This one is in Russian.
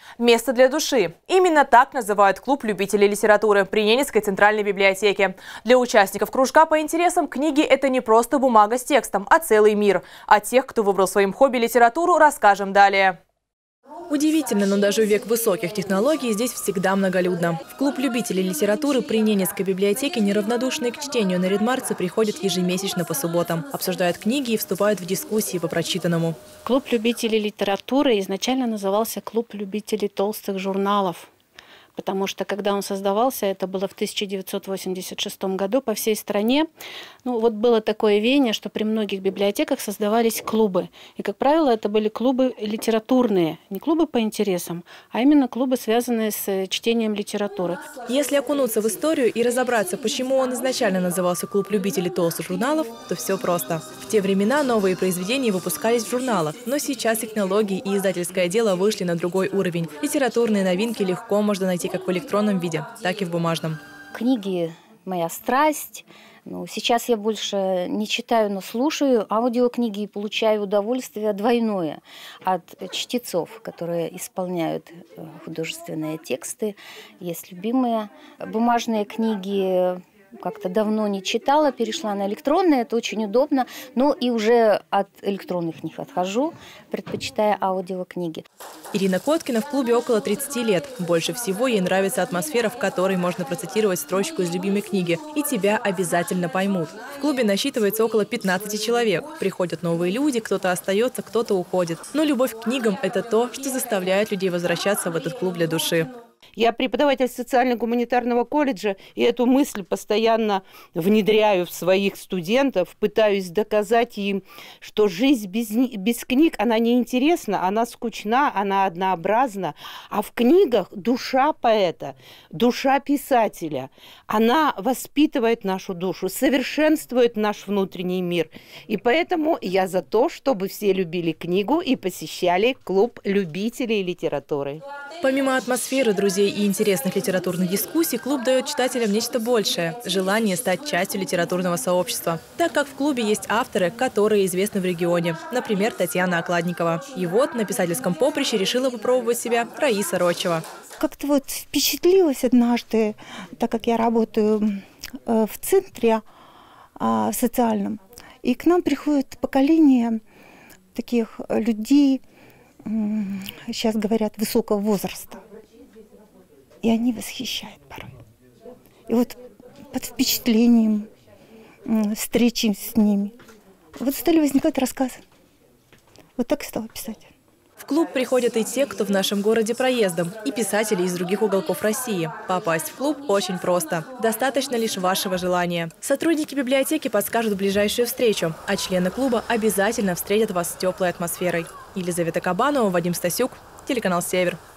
Место для души. Именно так называют клуб любителей литературы при Ненецкой центральной библиотеке. Для участников кружка по интересам книги – это не просто бумага с текстом, а целый мир. О тех, кто выбрал своим хобби литературу, расскажем далее. Удивительно, но даже в век высоких технологий здесь всегда многолюдно. В клуб любителей литературы при Ненецкой библиотеке неравнодушные к чтению наридмарцы приходят ежемесячно по субботам, обсуждают книги и вступают в дискуссии по прочитанному. Клуб любителей литературы изначально назывался «Клуб любителей толстых журналов», потому что, когда он создавался, это было в 1986 году по всей стране, было такое веяние, что при многих библиотеках создавались клубы. И, как правило, это были клубы литературные, не клубы по интересам, а именно клубы, связанные с чтением литературы. Если окунуться в историю и разобраться, почему он изначально назывался «Клуб любителей толстых журналов», то все просто. В те времена новые произведения выпускались в журналах, но сейчас технологии и издательское дело вышли на другой уровень. Литературные новинки легко можно найти как в электронном виде, так и в бумажном. Книги – моя страсть. Сейчас я больше не читаю, но слушаю аудиокниги и получаю удовольствие двойное от чтецов, которые исполняют художественные тексты. Есть любимые бумажные книги. Как-то давно не читала, перешла на электронные, это очень удобно, но и уже от электронных не отхожу, предпочитая аудиокниги. Ирина Коткина в клубе около 30 лет. Больше всего ей нравится атмосфера, в которой можно процитировать строчку из любимой книги. И тебя обязательно поймут. В клубе насчитывается около 15 человек. Приходят новые люди, кто-то остается, кто-то уходит. Но любовь к книгам – это то, что заставляет людей возвращаться в этот клуб для души. Я преподаватель социально-гуманитарного колледжа, и эту мысль постоянно внедряю в своих студентов, пытаюсь доказать им, что жизнь без книг, она неинтересна, она скучна, она однообразна, а в книгах душа поэта, душа писателя, она воспитывает нашу душу, совершенствует наш внутренний мир. И поэтому я за то, чтобы все любили книгу и посещали клуб любителей литературы. Помимо атмосферы, друзей и интересных литературных дискуссий, клуб дает читателям нечто большее – желание стать частью литературного сообщества. Так как в клубе есть авторы, которые известны в регионе. Например, Татьяна Окладникова. И вот на писательском поприще решила попробовать себя Раиса Рочева. Как-то впечатлилась однажды, так как я работаю в центре социальном, и к нам приходит поколение таких людей, сейчас говорят, высокого возраста. И они восхищают порой. И под впечатлением встречи с ними стали возникать рассказы. Так и стала писать. В клуб приходят и те, кто в нашем городе проездом, и писатели из других уголков России. Попасть в клуб очень просто. Достаточно лишь вашего желания. Сотрудники библиотеки подскажут ближайшую встречу, а члены клуба обязательно встретят вас с теплой атмосферой. Елизавета Кабанова, Вадим Стасюк, телеканал «Север».